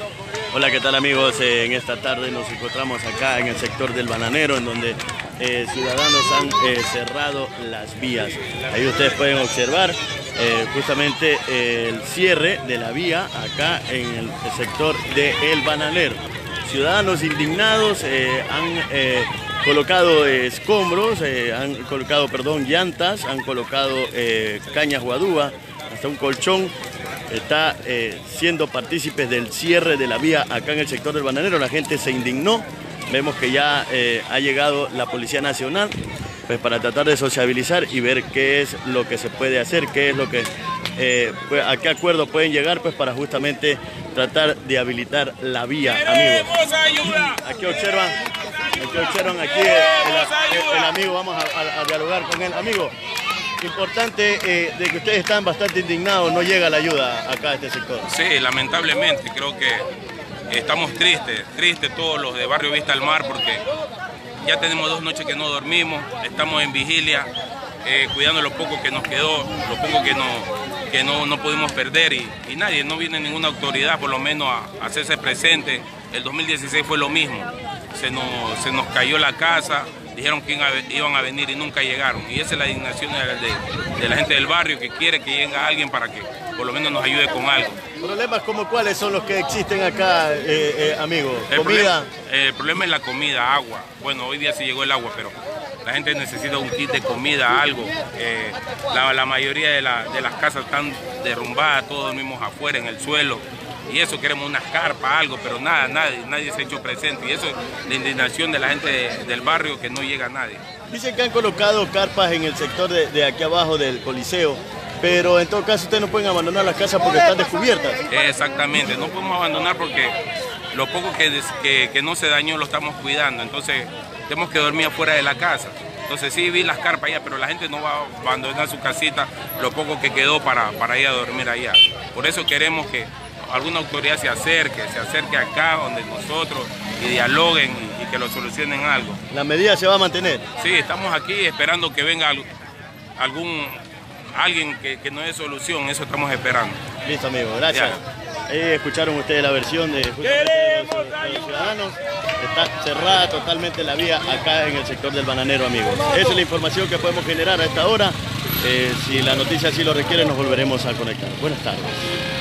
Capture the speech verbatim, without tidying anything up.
Hola, ¿qué tal amigos? Eh, en esta tarde nos encontramos acá en el sector del Bananero, en donde eh, ciudadanos han eh, cerrado las vías. Ahí ustedes pueden observar eh, justamente eh, el cierre de la vía acá en el, el sector del Bananero. Ciudadanos indignados eh, han eh, colocado eh, escombros, eh, han colocado, perdón, llantas, han colocado eh, cañas guadúa, hasta un colchón. Está eh, siendo partícipes del cierre de la vía acá en el sector del Bananero. La gente se indignó. Vemos que ya eh, ha llegado la Policía Nacional pues, para tratar de sociabilizar y ver qué es lo que se puede hacer, qué es lo que, eh, pues, a qué acuerdo pueden llegar pues, para justamente tratar de habilitar la vía, amigos. Aquí observan, aquí observan aquí el, el, el amigo, vamos a, a, a dialogar con él. Amigo, importante eh, de que ustedes están bastante indignados, no llega la ayuda acá a este sector. Sí, lamentablemente, creo que estamos tristes, tristes todos los de Barrio Vista al Mar, porque ya tenemos dos noches que no dormimos, estamos en vigilia, eh, cuidando lo poco que nos quedó, lo poco que no, que no, no pudimos perder y, y nadie, no viene ninguna autoridad por lo menos a, a hacerse presente. El dos mil dieciséis fue lo mismo, se nos, se nos cayó la casa. Dijeron que iban a venir y nunca llegaron. Y esa es la indignación de, de, de la gente del barrio, que quiere que llegue alguien para que por lo menos nos ayude con algo. ¿Problemas como cuáles son los que existen acá, eh, eh, amigos? El ¿Comida? Problema, eh, el problema es la comida, agua. Bueno, hoy día sí llegó el agua, pero la gente necesita un kit de comida, algo. Eh, la, la mayoría de, la, de las casas están derrumbadas, todos dormimos afuera, en el suelo. Y eso, queremos unas carpas, algo, pero nada, nadie, nadie se ha hecho presente. Y eso es la indignación de la gente de, del barrio, que no llega a nadie. Dicen que han colocado carpas en el sector de, de aquí abajo del Coliseo, pero en todo caso ustedes no pueden abandonar las casas porque están descubiertas. Exactamente, no podemos abandonar porque lo poco que, que, que no se dañó lo estamos cuidando. Entonces tenemos que dormir afuera de la casa. Entonces sí vi las carpas allá, pero la gente no va a abandonar su casita, lo poco que quedó para, para ir a dormir allá. Por eso queremos que alguna autoridad se acerque, se acerque acá donde nosotros y dialoguen y, y que lo solucionen algo. ¿La medida se va a mantener? Sí, estamos aquí esperando que venga algún alguien que, que nos dé solución, eso estamos esperando. Listo, amigo, gracias. Ahí escucharon ustedes la versión de, justamente de, los, de los ciudadanos. Está cerrada totalmente la vía acá en el sector del Bananero, amigos. Esa es la información que podemos generar a esta hora. Eh, si la noticia así lo requiere, nos volveremos a conectar. Buenas tardes.